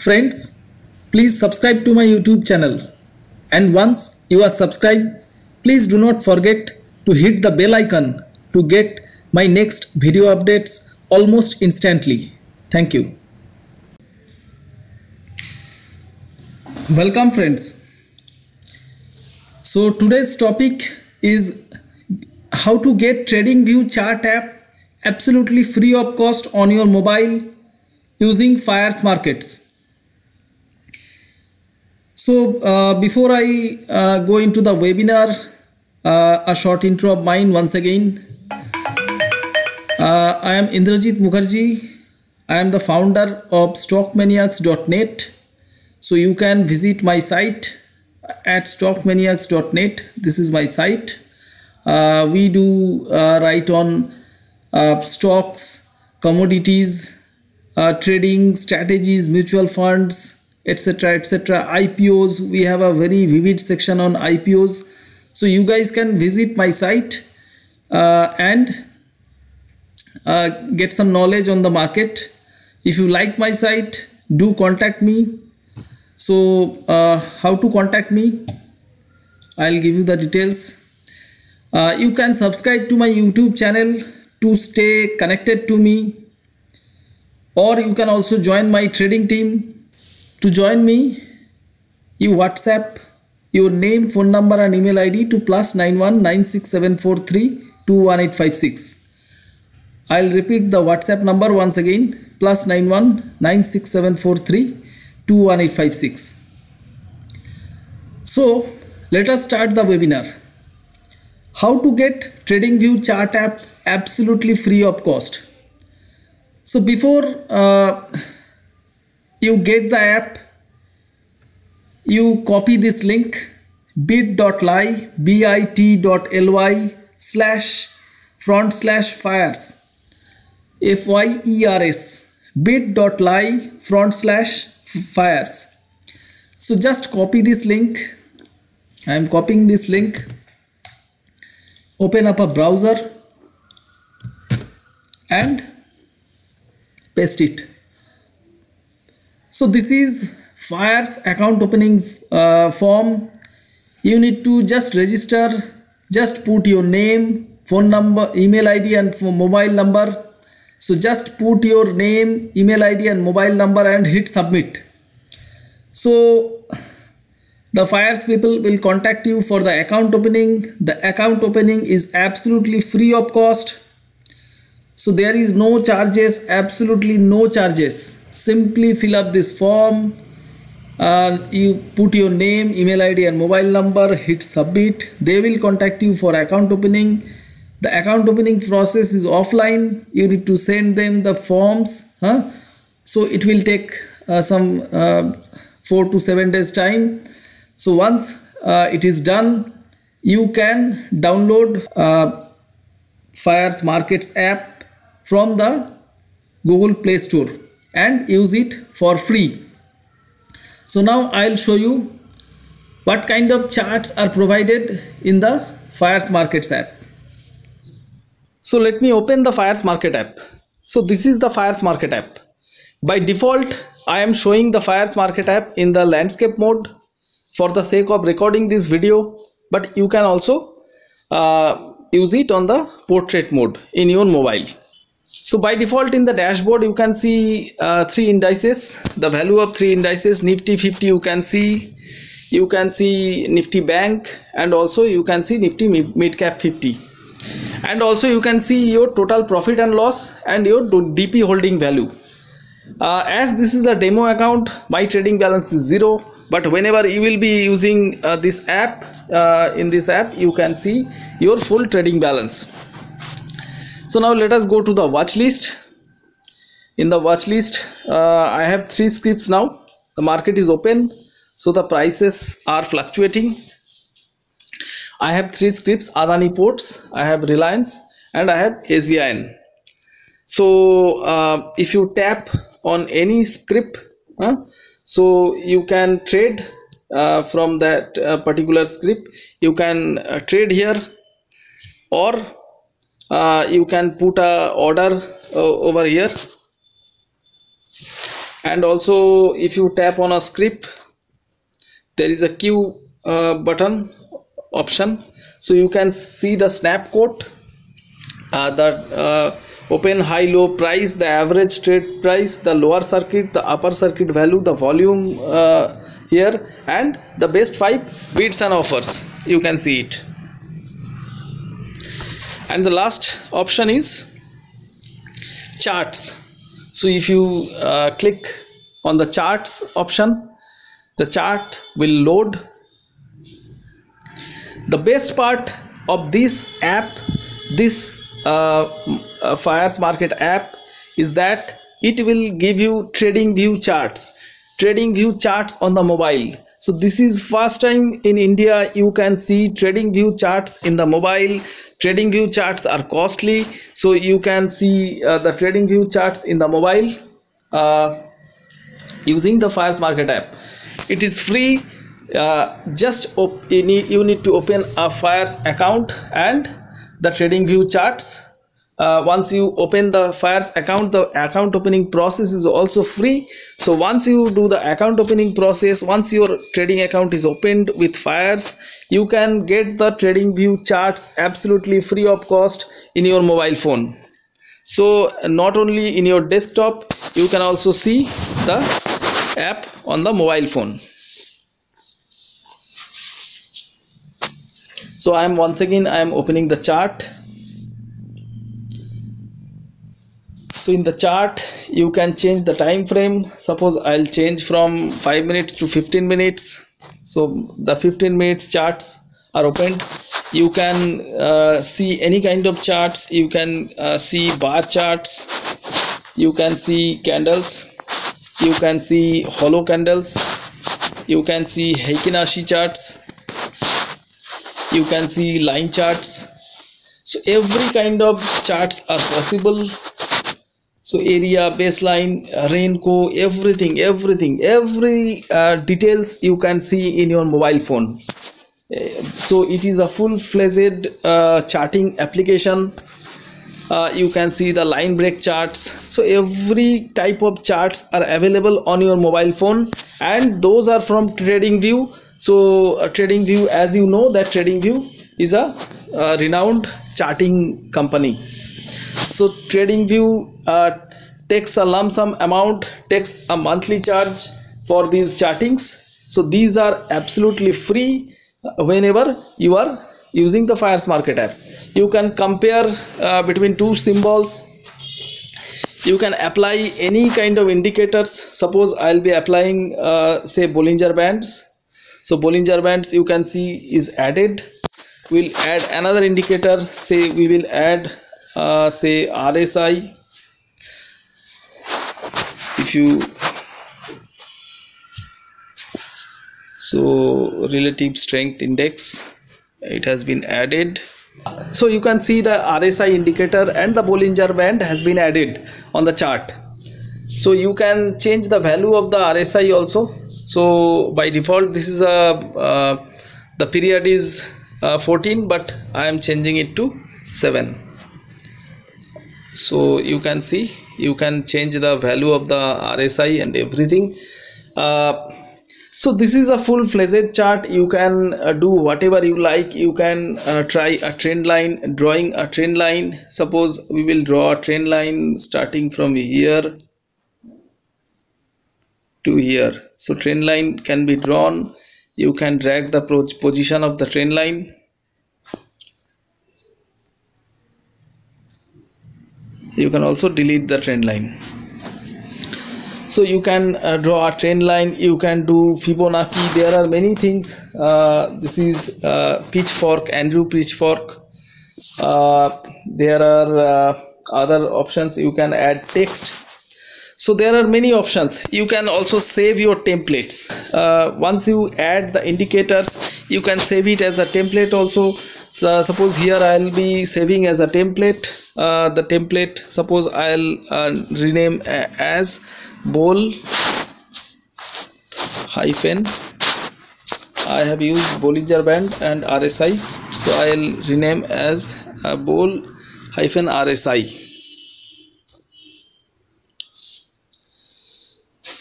Friends, please subscribe to my YouTube channel, and once you are subscribed, please do not forget to hit the bell icon to get my next video updates almost instantly. Thank you. Welcome friends. So today's topic is how to get TradingView chart app absolutely free of cost on your mobile using Fires Markets. So before I go into the webinar, a short intro of mine once again. I am Indrajit Mukherjee. I am the founder of stockmaniacs.net. So you can visit my site at stockmaniacs.net. This is my site. We do write on stocks, commodities, trading strategies, mutual funds, etc, etc, IPOs. We have a very vivid section on IPOs. So you guys can visit my site and get some knowledge on the market. If you like my site, do contact me. So how to contact me? I'll give you the details. You can subscribe to my YouTube channel to stay connected to me, or you can also join my trading team. To join me, you WhatsApp your name, phone number and email ID to +91 96743 21856. I'll repeat the WhatsApp number once again, +91 96743 21856. So let us start the webinar. How to get TradingView chart app absolutely free of cost. So before you get the app, you copy this link bit.ly bit.ly//fires FYERS bit.ly/fires. So just copy this link. I am copying this link. Open up a browser and paste it. So this is Fires account opening form. You need to just register. Just put your name, phone number, email ID and mobile number. So just put your name, email ID and mobile number and hit submit. So the Fires people will contact you for the account opening. The account opening is absolutely free of cost. So there is no charges, absolutely no charges. Simply fill up this form. You put your name, email ID and mobile number, hit submit. They will contact you for account opening. The account opening process is offline. You need to send them the forms. So it will take some 4 to 7 days time. So once it is done, you can download Fires Markets app from the Google Play Store and use it for free. So now I'll show you what kind of charts are provided in the Fires Markets app. So let me open the Fires Market app. So this is the Fires Market app. By default, I am showing the Fires Market app in the landscape mode for the sake of recording this video, but you can also use it on the portrait mode in your mobile. So by default in the dashboard you can see 3 indices, the value of 3 indices. Nifty 50 you can see Nifty Bank, and also you can see Nifty Mid Cap 50, and also you can see your total profit and loss and your DP holding value. As this is a demo account, my trading balance is 0, but whenever you will be using this app, in this app you can see your full trading balance. So now let us go to the watch list. In the watch list, I have 3 scripts now. The market is open, so the prices are fluctuating. I have 3 scripts: Adani Ports, I have Reliance, and I have SBIN. So if you tap on any script, so you can trade from that particular script. You can trade here, or you can put a order over here. And also if you tap on a script, there is a Q button option, so you can see the snap quote, the open, high, low price, the average trade price, the lower circuit, the upper circuit value, the volume here, and the best 5 bids and offers. You can see it. And the last option is charts. So if you click on the charts option, the chart will load. The best part of this app, this Fires Market app, is that it will give you trading view charts on the mobile. So this is first time in India you can see trading view charts in the mobile. Trading view charts are costly, so you can see the trading view charts in the mobile using the Fires Market app. It is free. You need to open a Fires account and the trading view charts. Once you open the Fires account, the account opening process is also free. So once you do the account opening process, once your trading account is opened with Fires, you can get the trading view charts absolutely free of cost in your mobile phone. So not only in your desktop, you can also see the app on the mobile phone. So I am opening the chart. So in the chart you can change the time frame. Suppose I'll change from 5 minutes to 15 minutes. So the 15 minutes charts are opened. You can see any kind of charts. You can see bar charts, you can see candles, you can see hollow candles, you can see Heikin Ashi charts, you can see line charts. So every kind of charts are possible. So area, baseline, rainco, every details you can see in your mobile phone. So it is a full-fledged charting application. You can see the line break charts. So every type of charts are available on your mobile phone, and those are from TradingView. So TradingView, as you know, that TradingView is a renowned charting company. So TradingView takes a lump sum amount, takes a monthly charge for these chartings. So these are absolutely free whenever you are using the Fires Market app. You can compare between two symbols. You can apply any kind of indicators. Suppose I'll be applying say Bollinger Bands. So Bollinger Bands, you can see, is added. We'll add another indicator. Say we will add say RSI. If you so relative strength index, it has been added. So you can see the RSI indicator and the Bollinger Band has been added on the chart. So you can change the value of the RSI also. So by default this is the period is 14, but I am changing it to 7. So you can see, you can change the value of the RSI and everything. So this is a full-fledged chart. You can do whatever you like. You can try a trend line, drawing a trend line. Suppose we will draw a trend line starting from here to here. So trend line can be drawn. You can drag the position of the trend line. You can also delete the trend line. So you can draw a trend line. You can do Fibonacci. There are many things. This is Pitchfork, Andrew Pitchfork. There are other options. You can add text. So there are many options. You can also save your templates. Once you add the indicators, you can save it as a template also. So suppose here I'll be saving as a template. The template, suppose I'll rename as Bol hyphen. I have used Bollinger Band and RSI, so I'll rename as Bol hyphen RSI.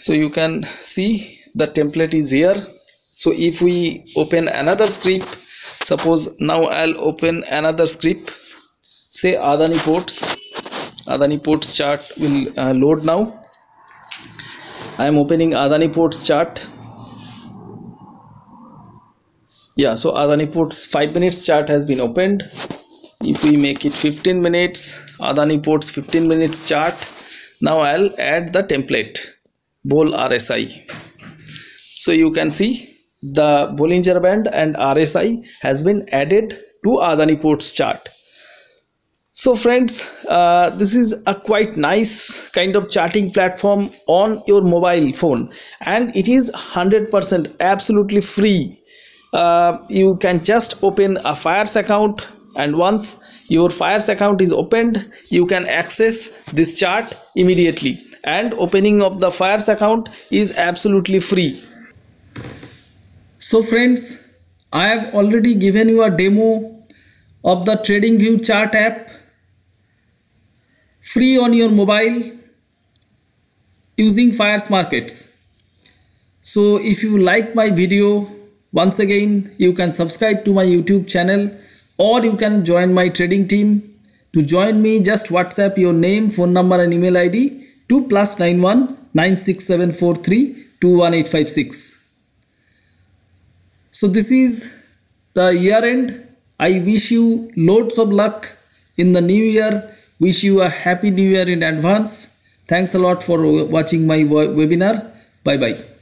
So you can see the template is here. So if we open another script, suppose now I'll open another script, say Adani Ports chart will load now. I am opening Adani Ports chart. Yeah, so Adani Ports 5 minutes chart has been opened. If we make it 15 minutes, Adani Ports 15 minutes chart. Now I'll add the template Bol RSI. So you can see the Bollinger Band and RSI has been added to Adani Ports chart. So friends, this is a quite nice kind of charting platform on your mobile phone, and it is 100% absolutely free. You can just open a Fires account, and once your Fires account is opened, you can access this chart immediately, and opening of the Fires account is absolutely free. So friends, I have already given you a demo of the TradingView chart app free on your mobile using Fires Markets. So if you like my video, once again you can subscribe to my YouTube channel, or you can join my trading team. To join me, just WhatsApp your name, phone number and email ID to +91 96743 21856. So this is the year end. I wish you loads of luck in the new year. Wish you a happy new year in advance. Thanks a lot for watching my webinar. Bye bye.